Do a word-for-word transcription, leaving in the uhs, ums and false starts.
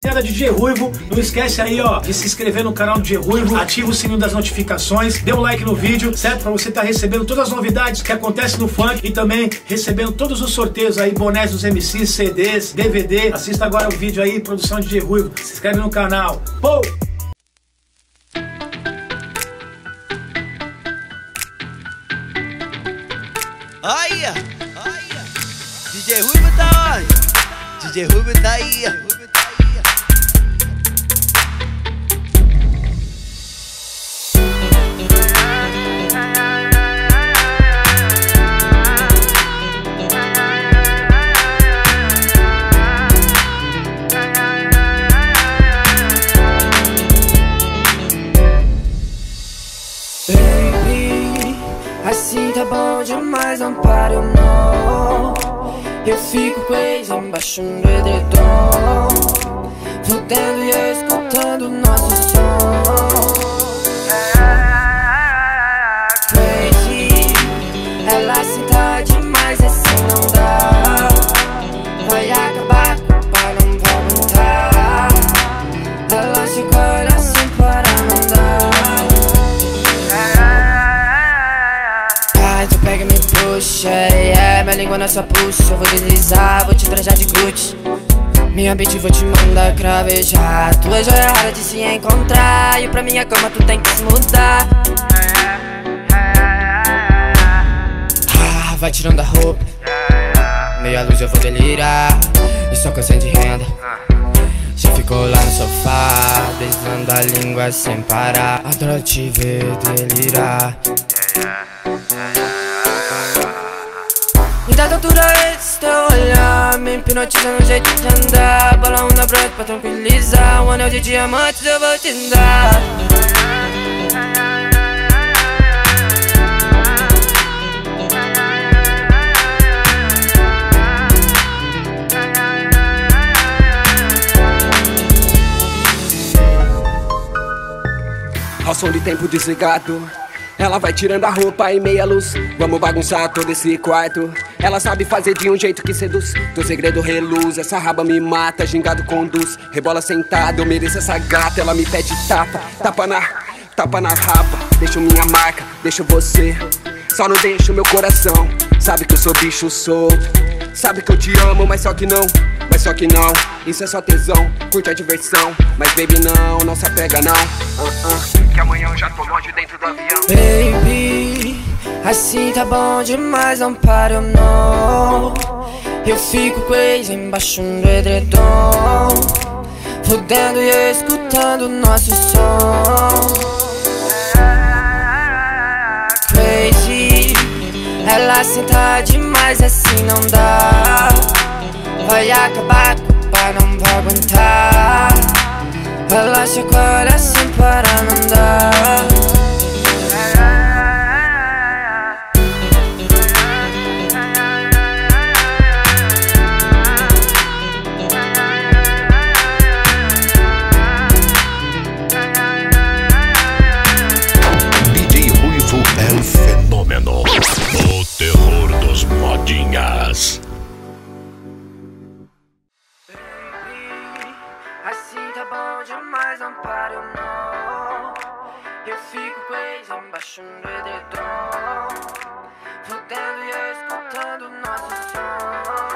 D J Ruivo, não esquece aí, ó, de se inscrever no canal do D J Ruivo, ativa o sininho das notificações, dê um like no vídeo, certo? Pra você estar recebendo todas as novidades que acontecem no funk e também recebendo todos os sorteios aí, bonés dos M Cs, C Ds, D V D. Assista agora o vídeo aí, produção de D J Ruivo, se inscreve no canal. Pou! Aí, aí, D J Ruivo tá onde? D J Ruivo tá aí. Baby, assim tá bom demais, não paro não. Eu fico crazy embaixo do edredom, fudendo e escutando nosso som. Crazy, ela assim tá demais, assim não dá. Vai acabar com o pai, não vai aguentar. Ela se colhe assim para não dar. Pega e me puxa, yeah. Minha língua na sua puxa, eu vou deslizar, vou te trajar de Gucci. Minha beat vou te mandar cravejar. Tua joia é rara de se encontrar, e pra minha cama tu tem que se mudar. Ah, vai tirando a roupa, meia luz eu vou delirar. E só cansei de renda, já ficou lá no sofá, beijando a língua sem parar. Adoro te ver delirar. Me dá altura esse teu olhar, me hipnotiza no jeito de andar. Bola um na broca pra tranquilizar, um anel de diamantes eu vou te dar. Ao som de tempo desligado, ela vai tirando a roupa e meia luz. Vamos bagunçar todo esse quarto. Ela sabe fazer de um jeito que seduz. Teu segredo reluz, essa raba me mata. Gingado conduz, rebola sentada. Eu mereço essa gata, ela me pede tapa. Tapa na, tapa na raba. Deixo minha marca, deixo você. Só não deixo meu coração. Sabe que eu sou bicho solto. Sabe que eu te amo, mas só que não. Mas só que não, isso é só tesão. Curte a diversão, mas baby não, não se apega não. uh -uh. Que amanhã eu já tô longe dentro do avião. Baby, assim tá bom demais, não paro não. Eu fico crazy embaixo do edredom, fudendo e escutando nosso som. Crazy, ela assim tá demais, assim não dá. Vai acabar com o pai, não vai aguentar. Ela se colhe assim para não dar. D J Ruivo é o fenômeno, o terror dos modinhas. Assim tá bom demais, não paro não. Eu fico crazy embaixo do edredom, fudendo e escutando nosso som.